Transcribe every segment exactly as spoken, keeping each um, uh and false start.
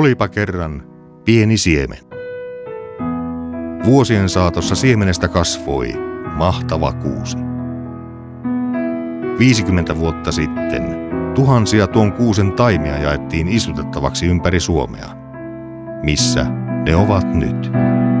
Olipa kerran pieni siemen. Vuosien saatossa siemenestä kasvoi mahtava kuusi. viisikymmentä vuotta sitten tuhansia tuon kuusen taimia jaettiin istutettavaksi ympäri Suomea. Missä ne ovat nyt?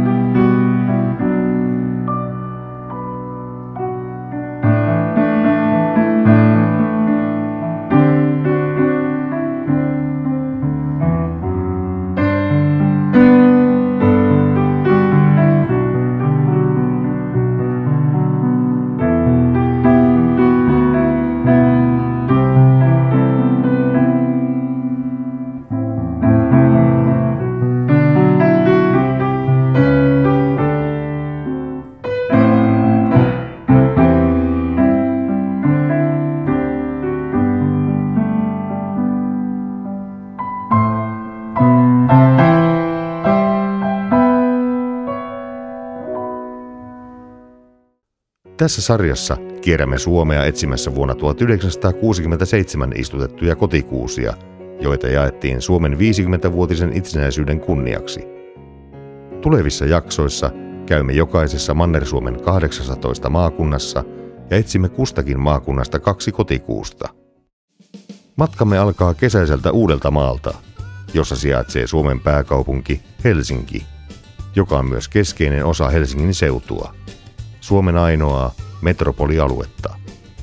Tässä sarjassa kierrämme Suomea etsimässä vuonna tuhatyhdeksänsataakuusikymmentäseitsemän istutettuja kotikuusia, joita jaettiin Suomen viisikymmenvuotisen itsenäisyyden kunniaksi. Tulevissa jaksoissa käymme jokaisessa Manner-Suomen kahdeksassatoista maakunnassa ja etsimme kustakin maakunnasta kaksi kotikuusta. Matkamme alkaa kesäiseltä Uudeltamaalta, jossa sijaitsee Suomen pääkaupunki Helsinki, joka on myös keskeinen osa Helsingin seutua. Suomen ainoaa metropolialuetta.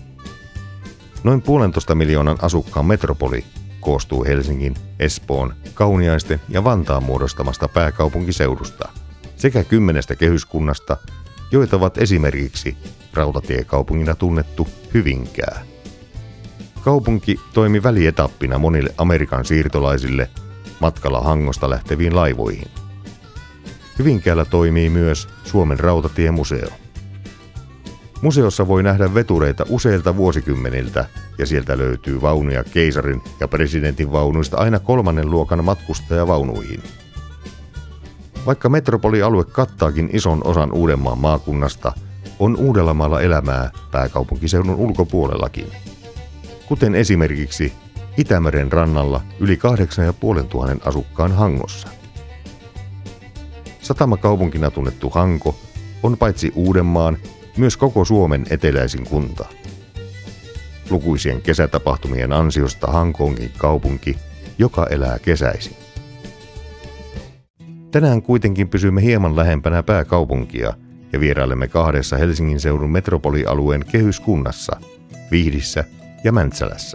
Noin puolentoista miljoonan asukkaan metropoli koostuu Helsingin, Espoon, Kauniaisten ja Vantaan muodostamasta pääkaupunkiseudusta sekä kymmenestä kehyskunnasta, joita ovat esimerkiksi rautatiekaupungina tunnettu Hyvinkää. Kaupunki toimi välietappina monille Amerikan siirtolaisille matkalla Hangosta lähteviin laivoihin. Hyvinkäällä toimii myös Suomen rautatiemuseo. Museossa voi nähdä vetureita useilta vuosikymmeniltä ja sieltä löytyy vaunuja keisarin ja presidentin vaunuista aina kolmannen luokan matkustajavaunuihin. Vaikka metropolialue kattaakin ison osan Uudenmaan maakunnasta, on Uudellamaalla elämää pääkaupunkiseudun ulkopuolellakin. Kuten esimerkiksi Itämeren rannalla yli kahdeksan ja puolen tuhannen asukkaan Hangossa. Satamakaupunkina tunnettu Hanko on paitsi Uudenmaan myös koko Suomen eteläisin kunta. Lukuisien kesätapahtumien ansiosta Hanko onkin kaupunki, joka elää kesäisin. Tänään kuitenkin pysymme hieman lähempänä pääkaupunkia ja vierailemme kahdessa Helsingin seudun metropolialueen kehyskunnassa, Vihdissä ja Mäntsälässä.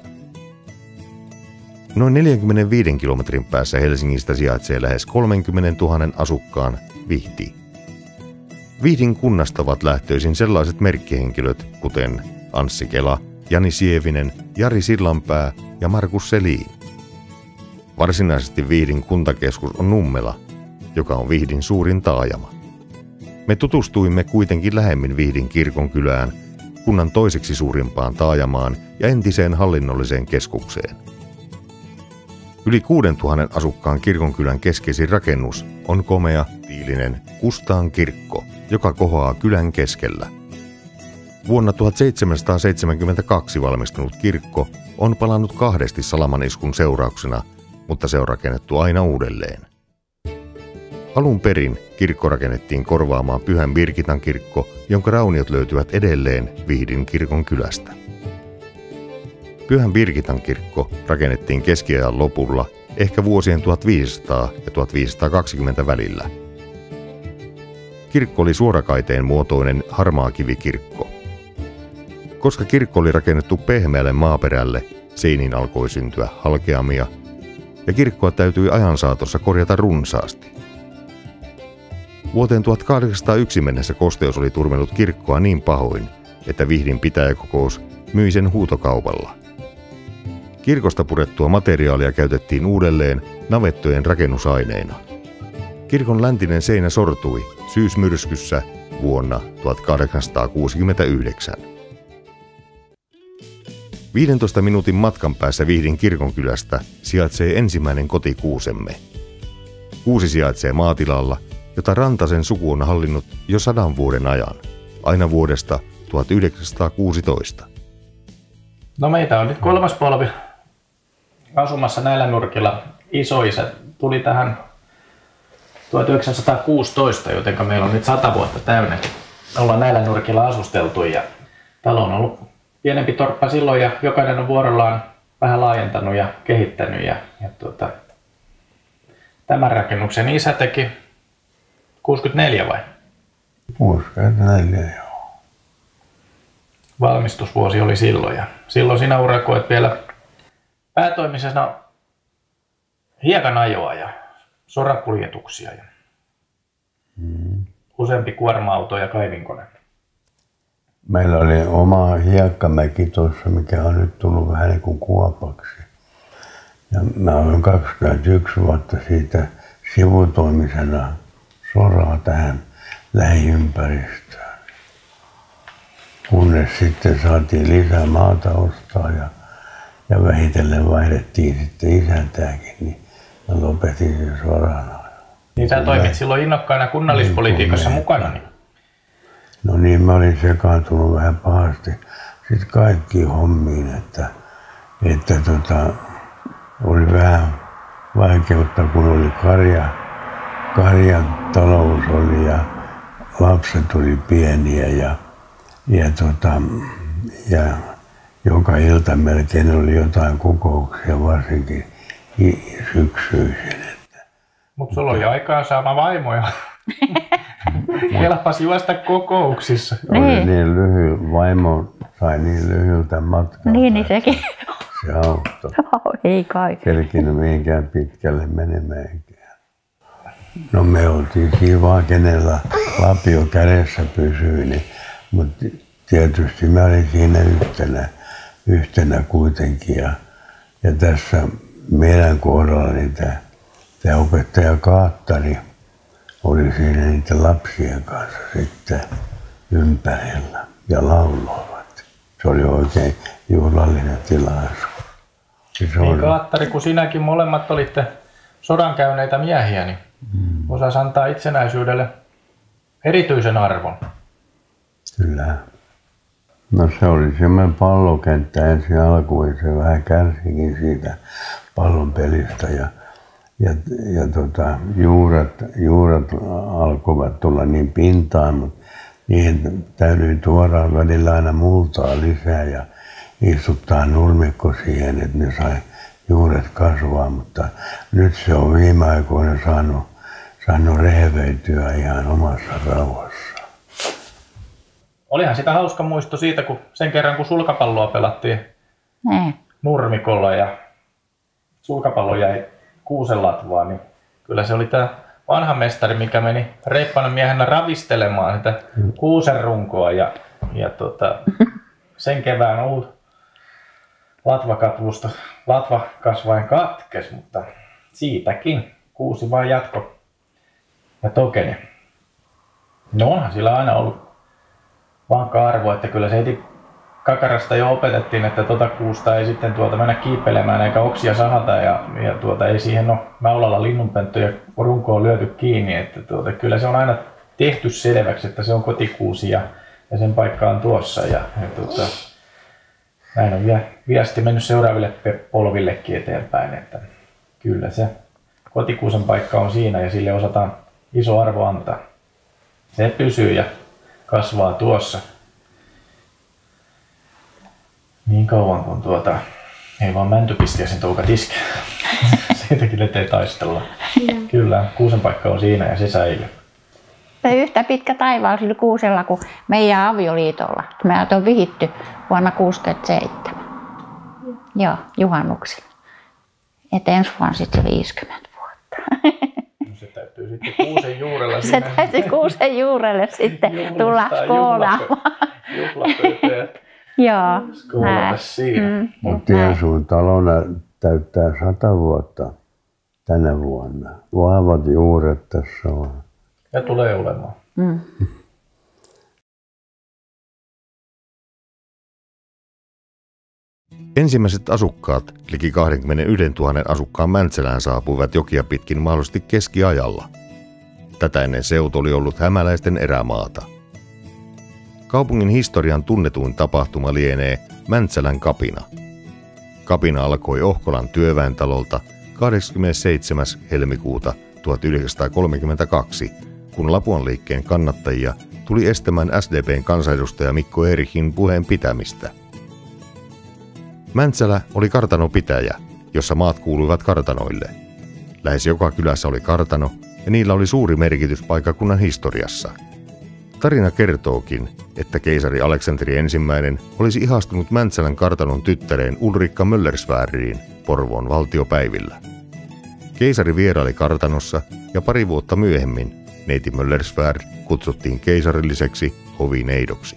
Noin neljänkymmenenviiden kilometrin päässä Helsingistä sijaitsee lähes kolmekymmentätuhatta asukkaan Vihti. Vihdin kunnasta ovat lähtöisin sellaiset merkkihenkilöt kuten Anssi Kela, Jani Sievinen, Jari Sillanpää ja Markus Selin. Varsinaisesti Vihdin kuntakeskus on Nummela, joka on Vihdin suurin taajama. Me tutustuimme kuitenkin lähemmin Vihdin kirkonkylään, kunnan toiseksi suurimpaan taajamaan ja entiseen hallinnolliseen keskukseen. Yli kuudentuhannen asukkaan kirkonkylän keskeisin rakennus on komea, tiilinen Kustaan kirkko, joka kohoaa kylän keskellä. Vuonna tuhatseitsemänsataaseitsemänkymmentäkaksi valmistunut kirkko on palannut kahdesti salamaniskun seurauksena, mutta se on rakennettu aina uudelleen. Alun perin kirkko rakennettiin korvaamaan Pyhän Birgitan kirkko, jonka rauniot löytyvät edelleen Vihdin kirkon kylästä. Pyhän Birgitan kirkko rakennettiin keskiajan lopulla, ehkä vuosien tuhatviisisataa ja tuhatviisisataakaksikymmentä välillä. Kirkko oli suorakaiteen muotoinen harmaakivikirkko. Koska kirkko oli rakennettu pehmeälle maaperälle, seiniin alkoi syntyä halkeamia, ja kirkkoa täytyi ajan saatossa korjata runsaasti. Vuoteen tuhatkahdeksansataayksi mennessä kosteus oli turmellut kirkkoa niin pahoin, että Vihdin pitäjäkokous myi sen huutokaupalla. Kirkosta purettua materiaalia käytettiin uudelleen navettojen rakennusaineina. Kirkon läntinen seinä sortui syysmyrskyssä vuonna tuhatkahdeksansataakuusikymmentäyhdeksän. viidentoista minuutin matkan päässä Vihdin kirkonkylästä sijaitsee ensimmäinen kotikuusemme. Kuusi sijaitsee maatilalla, jota Rantasen suku on hallinnut jo sadan vuoden ajan, aina vuodesta tuhatyhdeksänsataakuusitoista. No meitä on nyt kolmas polvi asumassa näillä nurkilla. Isoisä tuli tähän tuhatyhdeksänsataakuusitoista, joten meillä on nyt sata vuotta täynnä. Ollaan näillä nurkilla asusteltu ja talo on ollut pienempi torppa silloin ja jokainen on vuorollaan vähän laajentanut ja kehittänyt. Ja, ja tuota, tämän rakennuksen isä teki kuusikymmentäneljä vai? kuusikymmentäneljä, joo. Valmistusvuosi oli silloin ja silloin sinä urakoit vielä päätoimisena hiekan ajoa ja sorakuljetuksia ja hmm. useampi kuorma-auto ja kaivinkone. Meillä oli oma hiekkamäki tuossa, mikä on nyt tullut vähän niin kuin kuopaksi. Ja mä olen kaksikymmentäyksi vuotta siitä sivutoimisena soraa tähän lähiympäristöön. Kunnes sitten saatiin lisää maata ostaa ja, ja vähitellen vaihdettiin sitten isäntääkin, niin mä lopetin sen sorana. Niin sä toimit silloin innokkaana kunnallispolitiikassa niin, mukana? Niin. No niin, mä olin sekaantunut vähän pahasti sitten kaikkiin hommiin, että, että tota, oli vähän vaikeutta, kun oli karja, karjan talous oli ja lapset oli pieniä ja, ja, tota, ja joka ilta melkein oli jotain kokouksia, varsinkin syksyisin. Mutta sulla oli aikaa saada vaimoja. Kelpasi juosta kokouksissa. Oli niin lyhy, vaimo sai niin lyhyeltä matkalta. Niin, niin sekin. Se auttoi. Ei kai. Kerkinyt mihinkään pitkälle menemäänkään. No me oltiin siinä vaan, kenellä lapio kädessä pysyi, niin, mutta tietysti mä olin siinä yhtenä, yhtenä kuitenkin. Ja, ja tässä meidän kohdalla niin tämä, tämä opettaja Kaattari oli siinä niiden lapsien kanssa sitten ympärillä ja lauloivat. Se oli oikein juhlallinen tilaisuus. Niin oli... Kaattari, kun sinäkin molemmat olitte sodan käyneitä miehiä, niin mm. osasi antaa itsenäisyydelle erityisen arvon. Kyllä. No se oli semmoinen pallokenttä ensin alkuun, se vähän kärsikin siitä pallon pelistä. Ja Ja, ja tota, juuret, juuret alkoivat tulla niin pintaan, mutta niihin täytyy tuoda välillä aina multaa lisää ja istuttaa nurmikko siihen, että ne sai juuret kasvaa. Mutta nyt se on viime aikoina saanut, saanut rehevöityä ihan omassa rauhassa. Olihan sitä hauska muisto siitä, kun sen kerran kun sulkapalloa pelattiin mm. nurmikolla ja sulkapallo jäi kuusenlatvaa, niin kyllä se oli tämä vanha mestari, mikä meni reippana miehenä ravistelemaan sitä kuusenrunkoa ja, ja tota, sen kevään ollut latvakatvusta latvakasvain katkes, mutta siitäkin kuusi vaan jatko ja tokeni. No onhan sillä aina ollut vankka arvo, että kyllä se heti kakarasta jo opetettiin, että tuota kuusta ei sitten tuolta mennä kiipelemään eikä oksia sahata ja, ja tuota, ei siihen ole naulalla linnunpönttöjä runkoon lyöty kiinni. Että tuota, kyllä se on aina tehty selväksi, että se on kotikuusi ja, ja sen paikka on tuossa. Ja, ja tuota, näin on viesti mennyt seuraaville polvillekin eteenpäin, että kyllä se kotikuusen paikka on siinä ja sille osataan iso arvo antaa. Se pysyy ja kasvaa tuossa. Niin kauan kun tuota, ei vaan mäntypistiäisen toukat iske. Siitäkin ettei taistella. Yeah. Kyllä, kuusen paikka on siinä ja se säilyy. Se yhtä pitkä taivaalla sillä kuusella kuin meidän avioliitolla. Meidät on vihitty vuonna kuusikymmentäseitsemän. Yeah. Joo, juhannuksena. Et ensi vuonna sitten viisikymmentä vuotta. No se täytyy sitten kuusen juurella. Se täytyy kuusen juurelle sitten tulla skoolaamaan. Juhlapöyteen. Joo. Skoolata siinä. Mm, mutta Tiesuun talona täyttää sata vuotta tänä vuonna. Vahvat juuret tässä on. Ja tulee olemaan. Mm. Ensimmäiset asukkaat, liki kaksikymmentäyksituhatta asukkaan Mäntsälään saapuivat jokia pitkin mahdollisesti keskiajalla. Tätä ennen seutu oli ollut hämäläisten erämaata. Kaupungin historian tunnetuin tapahtuma lienee Mäntsälän kapina. Kapina alkoi Ohkolan työväentalolta kahdeskymmenesseitsemäs helmikuuta tuhatyhdeksänsataakolmekymmentäkaksi, kun Lapuan liikkeen kannattajia tuli estämään S D P:n kansanedustaja Mikko Erichin puheen pitämistä. Mäntsälä oli kartanopitäjä, jossa maat kuuluivat kartanoille. Lähes joka kylässä oli kartano, ja niillä oli suuri merkitys paikkakunnan historiassa. Tarina kertookin, että keisari Aleksanteri ensimmäinen olisi ihastunut Mäntsälän kartanon tyttäreen Ulrikka Möllersvärdiin Porvoon valtiopäivillä. Keisari vieraili kartanossa ja pari vuotta myöhemmin neiti Möllersvärd kutsuttiin keisarilliseksi hovineidoksi.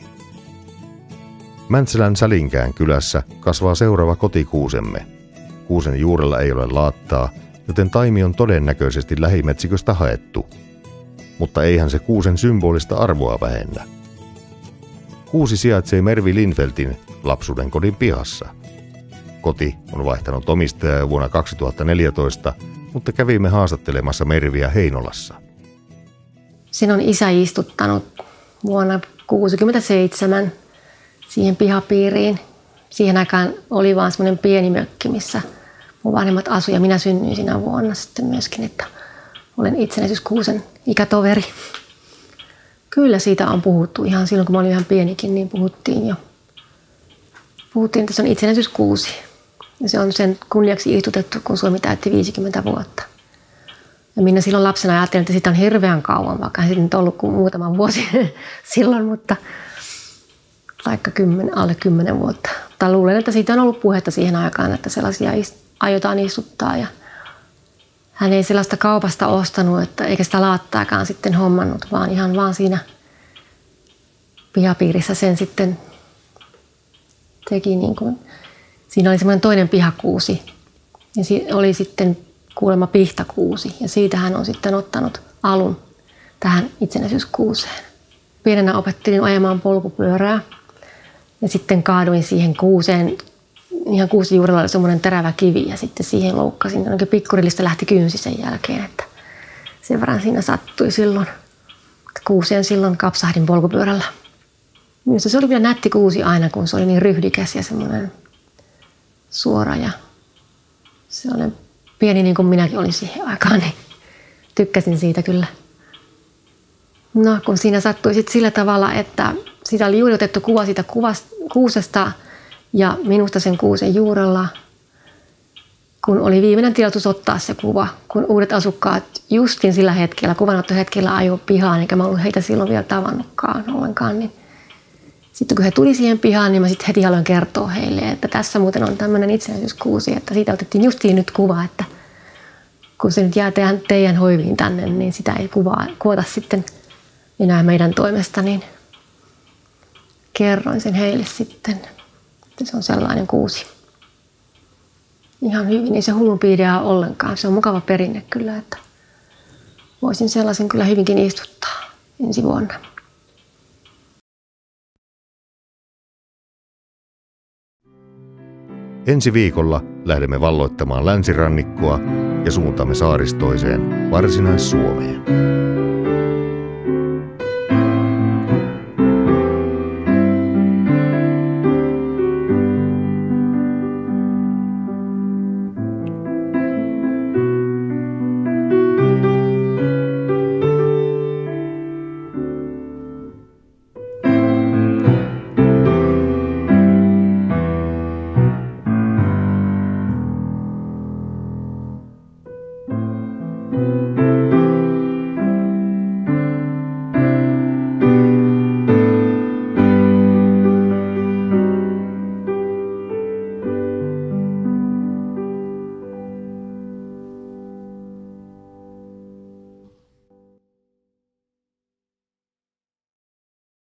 Mäntsälän Sälinkään kylässä kasvaa seuraava kotikuusemme. Kuusen juurella ei ole laattaa, joten taimi on todennäköisesti lähimetsiköstä haettu. Mutta eihän se kuusen symbolista arvoa vähennä. Kuusi sijaitsee Mervi Lindfeltin lapsuuden kodin pihassa. Koti on vaihtanut omistajaa jo vuonna kaksituhattaneljätoista, mutta kävimme haastattelemassa Merviä Heinolassa. Sen on isä istuttanut vuonna tuhatyhdeksänsataakuusikymmentäseitsemän siihen pihapiiriin. Siihen aikaan oli vaan semmoinen pieni mökki, missä mun vanhemmat asuivat ja minä synnyin siinä vuonna sitten myöskin, että olen itsenäisyyskuusen ikätoveri. Kyllä siitä on puhuttu ihan silloin, kun mä olin ihan pienikin, niin puhuttiin jo. Puhuttiin, että se on itsenäisyyskuusi. Ja se on sen kunniaksi istutettu, kun Suomi täytti viisikymmentä vuotta. Ja minä silloin lapsena ajattelin, että siitä on hirveän kauan, vaikka ei nyt ollut kuin muutaman vuosi silloin, mutta vaikka kymmen, alle kymmenen vuotta. Mutta luulen, että siitä on ollut puhetta siihen aikaan, että sellaisia aiotaan istuttaa. Ja hän ei sellaista kaupasta ostanut, että eikä sitä laattaakaan sitten hommannut, vaan ihan vaan siinä pihapiirissä sen sitten teki niin kuin. Siinä oli semmoinen toinen pihakuusi ja oli sitten kuulemma pihtakuusi ja siitä hän on sitten ottanut alun tähän itsenäisyyskuuseen. Pienenä opettelin ajamaan polkupyörää ja sitten kaaduin siihen kuuseen. Ihan kuusen juurella oli semmoinen terävä kivi ja sitten siihen loukkasin. Jonkin pikkurillista lähti kynsi sen jälkeen, että sen verran siinä sattui silloin. Kuuseen silloin kapsahdin polkupyörällä. Minusta se oli vielä nätti kuusi aina, kun se oli niin ryhdikäs ja semmoinen suora ja sellainen pieni niin kuin minäkin olin siihen aikaan, niin tykkäsin siitä kyllä. No kun siinä sattui sitten sillä tavalla, että siitä oli juuri otettu kuva siitä kuvasta, kuusesta ja minusta sen kuusen juurella, kun oli viimeinen tilaisuus ottaa se kuva, kun uudet asukkaat justin sillä hetkellä, kuvanottohetkellä ajoi pihaan, eikä mä ollut heitä silloin vielä tavannutkaan ollenkaan, niin sitten kun he tuli siihen pihaan, niin mä sitten heti aloin kertoa heille, että tässä muuten on tämmöinen itsenäisyyskuusi, että siitä otettiin justiin nyt kuva, että kun se nyt jää teidän, teidän hoiviin tänne, niin sitä ei kuvaa, kuvata sitten enää meidän toimesta, niin kerroin sen heille sitten, että se on sellainen kuusi. Ihan hyvin, ei se hullumpi idea ollenkaan, se on mukava perinne kyllä, että voisin sellaisen kyllä hyvinkin istuttaa ensi vuonna. Ensi viikolla lähdemme valloittamaan länsirannikkoa ja suuntaamme saaristoiseen Varsinais-Suomeen. Thank you.